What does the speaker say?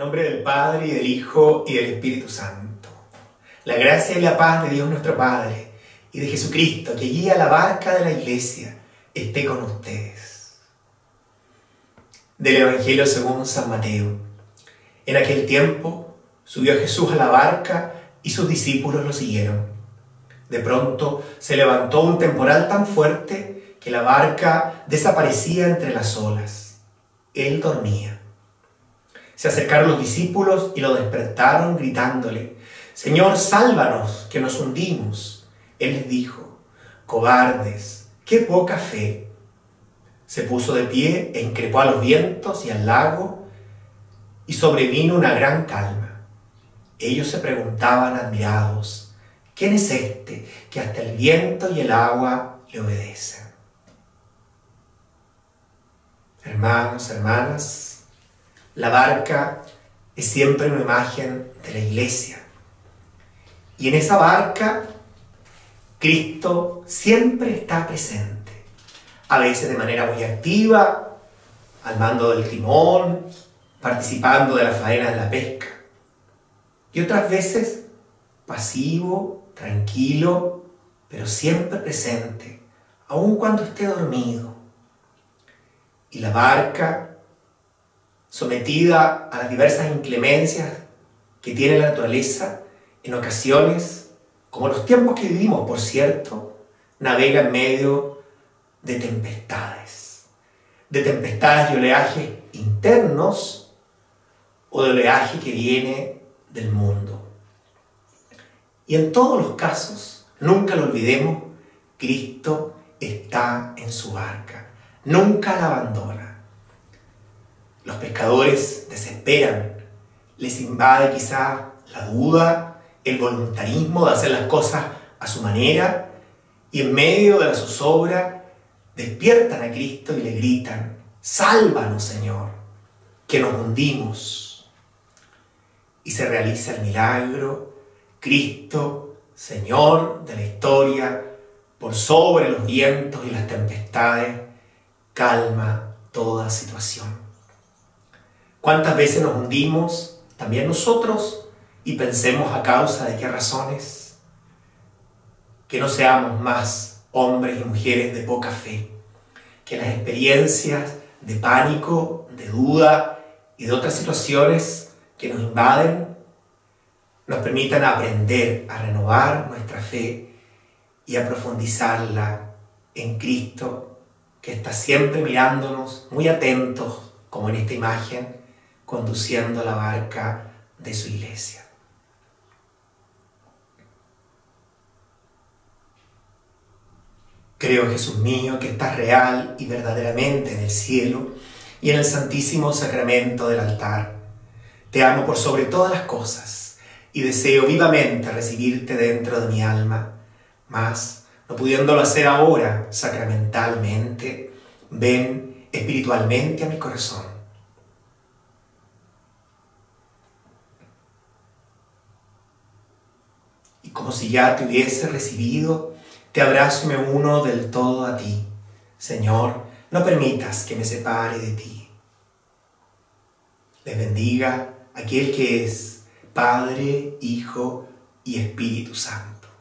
nombre del Padre, y del Hijo, y del Espíritu Santo. La gracia y la paz de Dios nuestro Padre, y de Jesucristo, que guía la barca de la Iglesia, esté con ustedes. Del Evangelio según San Mateo. En aquel tiempo subió Jesús a la barca y sus discípulos lo siguieron. De pronto se levantó un temporal tan fuerte que la barca desaparecía entre las olas. Él dormía. Se acercaron los discípulos y lo despertaron gritándole: «Señor, sálvanos, que nos hundimos». Él les dijo: «Cobardes, qué poca fe». Se puso de pie e increpó a los vientos y al lago, y sobrevino una gran calma. Ellos se preguntaban admirados: «¿Quién es este que hasta el viento y el agua le obedecen?». Hermanos, hermanas, la barca es siempre una imagen de la Iglesia. Y en esa barca, Cristo siempre está presente. A veces de manera muy activa, al mando del timón, participando de la faena de la pesca. Y otras veces, pasivo, tranquilo, pero siempre presente, aun cuando esté dormido. Y la barca, sometida a las diversas inclemencias que tiene la naturaleza, en ocasiones, como los tiempos que vivimos, por cierto, navega en medio de tempestades y oleajes internos o de oleaje que viene del mundo. Y en todos los casos, nunca lo olvidemos, Cristo está en su barca, nunca la abandona. Los pescadores desesperan, les invade quizá la duda, el voluntarismo de hacer las cosas a su manera, y en medio de la zozobra despiertan a Cristo y le gritan: «Sálvanos, Señor, que nos hundimos». Y se realiza el milagro. Cristo, Señor de la historia, por sobre los vientos y las tempestades, calma toda situación. ¿Cuántas veces nos hundimos, también nosotros, y pensemos a causa de qué razones? Que no seamos más hombres y mujeres de poca fe, que las experiencias de pánico, de duda y de otras situaciones que nos invaden nos permitan aprender a renovar nuestra fe y a profundizarla en Cristo, que está siempre mirándonos, muy atentos, como en esta imagen, conduciendo la barca de su Iglesia. Creo, Jesús mío, que estás real y verdaderamente en el cielo y en el santísimo sacramento del altar. Te amo por sobre todas las cosas y deseo vivamente recibirte dentro de mi alma, mas, no pudiéndolo hacer ahora sacramentalmente, ven espiritualmente a mi corazón. Y como si ya te hubiese recibido, te abrazo y me uno del todo a ti. Señor, no permitas que me separe de ti. Les bendiga aquel que es Padre, Hijo y Espíritu Santo.